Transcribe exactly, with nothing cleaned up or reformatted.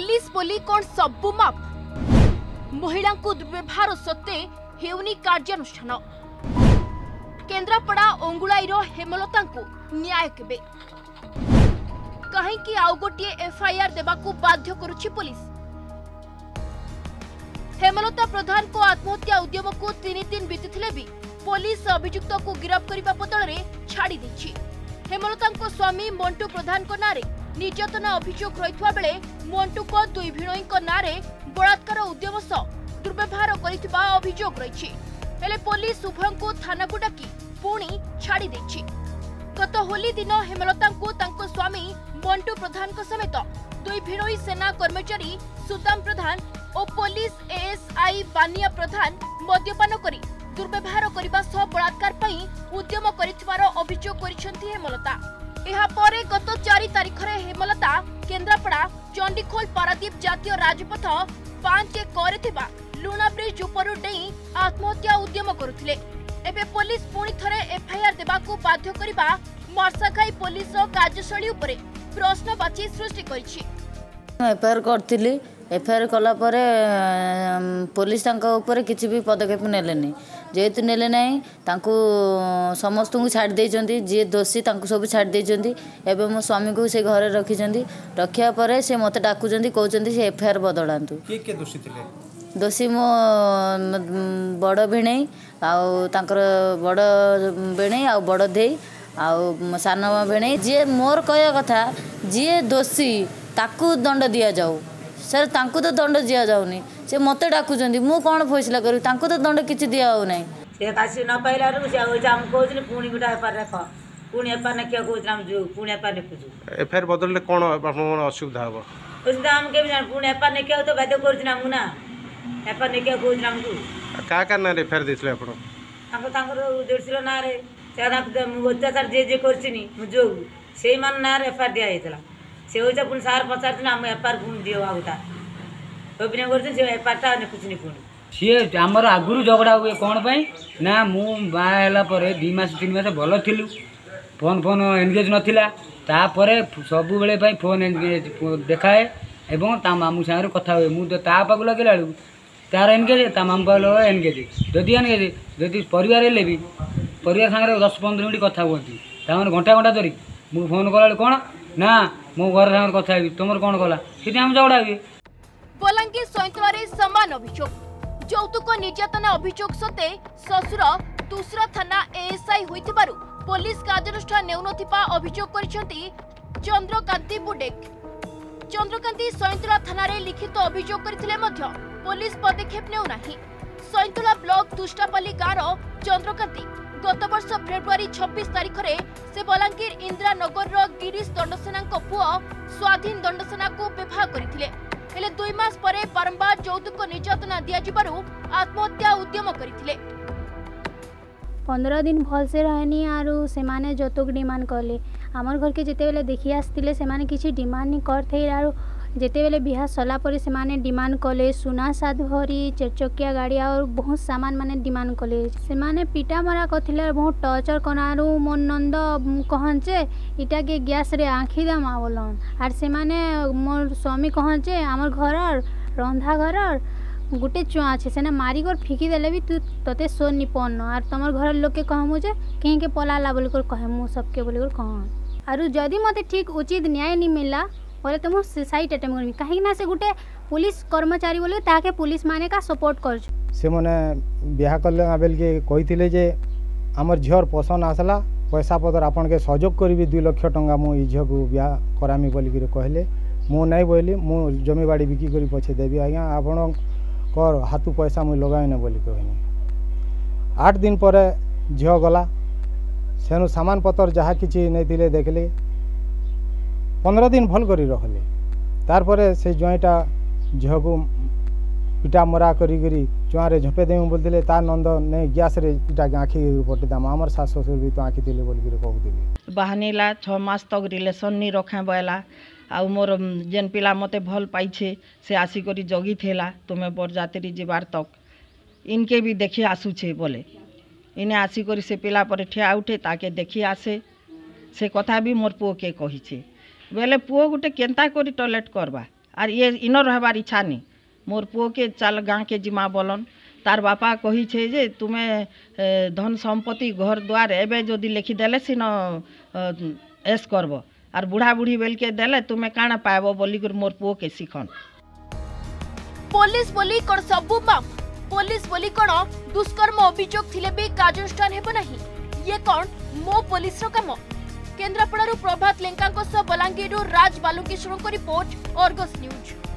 Police बोली कौन सबु माप महिला को दुर्व्यवहार सत्वे हेउनी कार्यानुष्ठान केन्द्रापड़ा अंगुलाई हेमलता को न्याय केबे कहीं आउ गोटे एफआईआर देवाकू बाध्य करुछि पुलिस। हेमलता प्रधान को आत्महत्या उद्यम को तीन दिन बीती भी पुलिस अभियुक्त को गिरफ्त करने बदल में छाड़ी देछि। हेमलता स्वामी मंटू प्रधान को नारे निर्यातना अभियोग रही बेले मंटू को दुई भिणई नारे बलात्कार उद्यम सह दुर्व्यवहार करिथिबा अभियोग रही हेले पुलिस उभय को थाना को डाकी पुणी छाड़ी देछि। गत होली दिन हेमलता को तांको स्वामी मंटू प्रधान को समेत दुई भिणई सेना कर्मचारी सुदाम प्रधान और पुलिस एएसआई बानिया प्रधान मद्यपान करी दुर्व्यवहार करने सह बलात्कार पई उद्यम करिथिबार अभियोग करिसेंती हेमलता। एहा परे गत चार तारिख रे हेमलता केन्द्रापड़ा चंडीखोल पारादीप जातीय राजपथ पांच करे थिबा लुणा ब्रिज उपरु डेई आत्महत्या उद्यम करुथिले। एबे पुलिस पुणी थरे एफआईआर देबाकू बाध्य करिबा मर्साखाई पुलिस कार्यशैली उपरे प्रश्नवाची सृष्टि करिछि। एफआईआर करथिली एफआईआर कला परे पुलिस तांका ऊपर किसी भी पदक्षेप नेलेनी जेहेतु नेले नहीं तांकू समस्त को छाड़ देइचंती जे दोषी तांकू सब छाड़ देइचंती एवं मो स्वामी को से घरे रखिचंती रखिया परे से मते डाकुचंती कहउचंती से एफआईआर बदलांतु। के के दोषी थिले? दोषी मो बड़ भिणई आउ तांकर बड़ भिणई आउ बड़ देई आउ सान भिणई जे मोर कहया कथा जे दोषी ताकू दंड दिया जाऊ सर तांको तो दंड दिया जाउनी से मते डाकुचंती मु कोन फैसला करू तांको तो दंड किछि दिया हो नै से कासी न पाइला रु से हो जाम कोजले पुणी गुटा एफआईआर रख पुणी एफआईआर ने के कोजराम जो पुणी एफआईआर ने कुजु एफआईआर बदलले कोन आपन असुविधा हो उसदा हम के जान पुणी एफआईआर ने के तो बाध्य करछना मुना एफआईआर ने के कोजराम को का का ना एफआईआर दिसले आपन तांको तांको देडसिलो ना रे चारा अत्याचार जे जे करछिनी मु जो सेई मान ना एफआईआर दिया हेतला से होइता पुन सार पचार हम एफआईआर पुन दियो आउता अभिनय करछन से एफआईआर ता ने कुछ नि पुन सी आमर आगुरी झगड़ा हुए कौन पाई ना मु बाहला परे दु मास तीन मास भल थिलु फोन फोन एंगेज नथिला तापरे सबु बेले पाई फोन एंगेज देखाए एवं ता मामू सागर कथा हुए मु ता पाक लगेला तार एंगेज ता मामू पाक लगे एंगेज जदि एंगेज जदि परिवार हेले भी परिवार सागर दस पंद्रह मिनट कथा हुअती तामने घंटा घंटा धरी मु फोन कला कौन ना मो घर सागर कथा हेबी तुमर कौन कला सीधे हम झगड़ा हुए। बलांगीर सैंतलारे समान अभियोग यौतुक निर्यातना अभियोग सत्ते ससुर तुसरा थाना एएसआई होइथिबारु पुलिस कार्यानुष्ठान नेउनथिबा अभियोग करिसेंती चंद्रकांती बुडेक। चंद्रकांती सैंतला थाना रे लिखित अभियोग करथिले मध्य पुलिस पदक्षेप नेउ नाही। सैंतला ब्लॉक तुष्टापल्ली गाँव चंद्रकांती गत वर्ष फेब्रुआरी छब्बीस तारिख रे से बलांगीर इंदिरा नगर रो गिरीश दंडसेना पुओ स्वाधीन दंडसेना को विवाह करथिले हेले दुई मास परे बारंबार यौतुक निर्यातना दिया जिबारु आत्महत्या उद्यम करथिले। पंद्रह दिन भल से रहनी आरु सेमाने यौतुक डिमांड करले आमर घर के जेते बेले देखि आस्तिले सेमाने किछि डिमांड नि करथे आरु जेते बेले बिहा सला परे सेमाने डिमांड कले सुना सात भरी चारचकिया गाड़ी और बहुत सामान माने डिमांड कले सेमाने पिटा मरा कथिले बहुत टर्चर कनारु मोर नंद कहंचे इटा के गैस रे आंखी दम आवलन आर सेमाने मोर स्वामी कहंचे हमर घर रंधा घर गुटे चुआ छे सेना मारी कर फिकी देले भी तू तते सो नि पन आर तमर घर लोग के कहमु जे कें के पलाला बोल कर कहमु सबके बोल कर कह आरु जदी मते ठीक उचित न्याय नि मिलला बोले तुम सुसाइड अटेम्प्ट करबी काहे ना से गुटे पुलिस कर्मचारी बोले ताके पुलिस माने का सपोर्ट कर से माने बियाह करले आबेल के कहिथिले जे हमर झियर पसंद आसला पैसा पतर आपन के सहयोग करबी दो लाख टंका मो ई झियो को बियाह करामी बोली के कहले मो नै बोली मो जमी बाड़ी बिकी करी पछे देबी आज्ञा आपन कर हाथू पैसा मु लगाय न बोली कहनी। आठ दिन पर झियो गला सेनु सामान पतर जहा किछि नै दिले देखले पंद्रह दिन भल करी रखले तार परे से जईटा झियो को पिटा मरा करी करी चुआरे झपे देम बोलथिले तार नंद नै गैस रे इटा आँखी पटे दाम हमर सास ससुर भी तो आँखी दिले बोल के कहउथिले बहानेला छह मास तक रिलेशन नि रखे बयला आ मोर जेन पिला मते भल पाइछे से आसी करी जगी थेला तुमे बरजात्री जीवार तक इनके भी देखी आसुछे बोले इने आसी करी से पिला पर ठिया उठे ताके देखी आसे से कथा भी मोर पुओ के कहिछे बेले पुओ गुटे केंता करी टॉयलेट करबा आर ये इन रहबार इच्छा नहीं मोर पुओ के चल गाँ के जिमा बोलन तार बापा कही छे जे तुमे धन संपत्ति घर द्वार एबे जदि लिखिदेले सिन एस करब आर बुढ़ा बुढ़ी बेल के देले तुमे काना पाएब बोली कर मोर पुओ के शिखन पुलिस बोली कौन सबू माफ पुलिस बोली कौन दुष्कर्म अभियोग थिले भी कार्यानुष्ठान हेब नहीं ये कौन मो पुलिस रो काम केन्द्रापड़ारू प्रभात लेंका बलांगीर राज बालुकेश्वर रिपोर्ट अर्गस न्यूज।